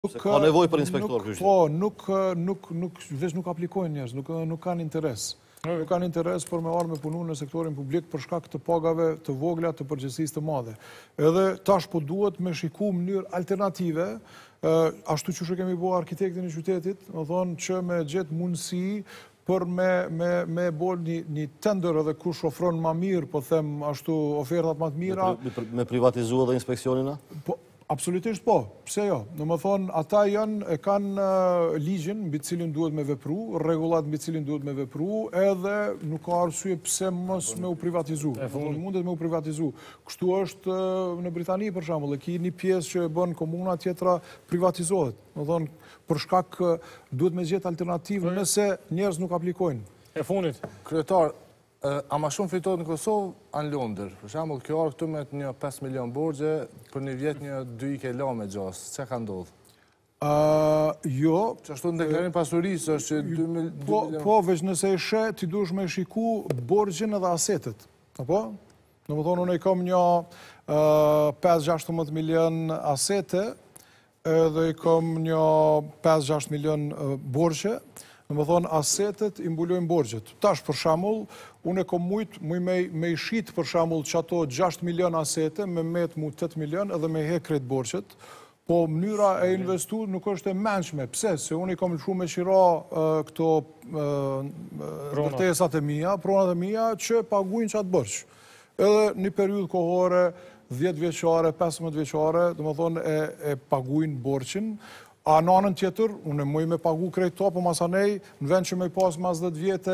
Ka nevoj për inspektor, kështë? Po, veç nuk aplikojnë njerëz, nuk kanë interes. Nuk kanë interes për me arë me punu në sektorin publik për shkak të pagave të vogla të përgjegjësisë të madhe. Edhe tash po duhet me shiku mënyrë alternative, ashtu që kemi bo arkitektin e qytetit, më thonë që me gjetë mundësi për me bolë një tender edhe kush ofron ma mirë, po them ashtu ofertat ma të mira. Me privatizu edhe inspeksionina? Absolutisht po, pse jo? Në më thonë, ata e kanë ligjin mbi cilin duhet me vepru, regullat mbi cilin duhet me vepru, edhe nuk ka arsye pse mos me u privatizu. Mundet me u privatizu. Kështu është në Britani, për shembull, e ki një pjesë që bën komuna, tjetra privatizohet. Më thonë, për shkak duhet me gjetë alternativë nëse njerëz nuk aplikojnë. E funit. Kryetar, a ma shumë fitot në Kosovë, anë Londër. Për shembull, kjo arë këtu me një 5 milion borgje, për një vjet një 2 ike la me gjasë. Ce ka ndodhë? Jo. Që ashtu në deklarim pasurisë është që 2 milion... Po, veç nëse e she, ti duhesh me shiku borgjin edhe asetet. Apo? Në më thonë, unë i kam një 5-16 milion asete, edhe i kam një 5-6 milion borgje. Në më thonë, asetet i mbulojnë borgjet. Tash, për shamull, unë e kom mujtë me i shqitë, për shamull, që ato 6 milion asete, me metë mu 8 milion, edhe me hekret borgjet. Po, mënyra e investu nuk është e menqme. Pse? Se unë i kom lëshu me qira këto vërtesat e mija, pronat e mija, që paguin që atë borgj. Edhe një periud kohore, 10 vjeqare, 15 vjeqare, dhe më thonë, e paguin borgjin. A në anën tjetër, unë e muj me pagu krejt to, po masanej, në vend që me i pas mas 10 vjetë,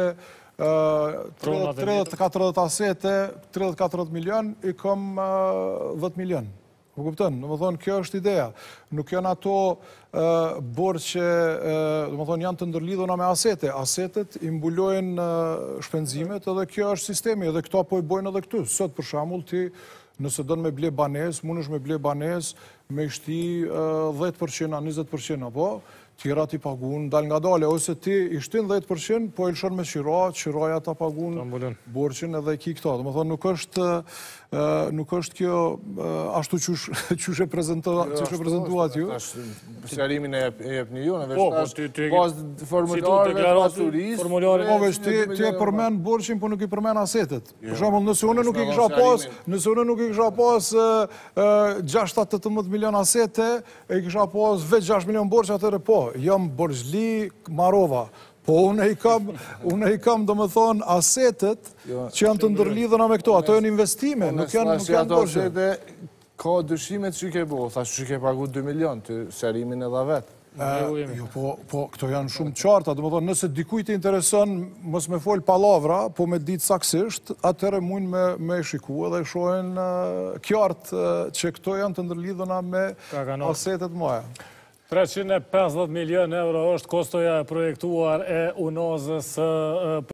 30-40 asete, 30-40 milion, i kom 10 milion. Po kuptën, në më thonë, kjo është ideja. Nuk janë ato borë që, në më thonë, janë të ndërlidhuna me asete. Asetet i mbulojnë shpenzimet, edhe kjo është sistemi, edhe këto po i bojnë edhe këtu. Sot, për shamull, ti, nëse dënë me ble banes, mund është me ble banes, me shti 10%, 20%, apo tjera ti pagun dal nga dale, ose ti i shtin 10%, po i lëshon me qiraja ta pagun borqin edhe ki këto. Dhe më thonë, nuk është kjo ashtu qështë e prezentuat ju. Sqarimin e jep një ju, në veç pas formularëve pasurisë. Po veç ti e përmen borqin, po nuk i përmen asetet. Për shembull, nëse une nuk i kisha pas 6-18 milion asete, e kisha pas veç 6 milion borq, atëre po, jam borgjli Marova. Po, unë i kam, do më thonë, asetet që janë të ndërlidhëna me këto. Ato janë investime, nuk janë borgjë. Ka dyshimet që ke bo, thashtë që ke pagu 2 milion, të sqarimin edhe vetë. Jo, po, këto janë shumë qarta, do më thonë, nëse dikujt të interesën, mos me folë palavra, po me ditë saksisht, atëre mund me shiku edhe shohen qartë që këto janë të ndërlidhëna me asetet moja. 350 milion euro është kostoja e projektuar e unazës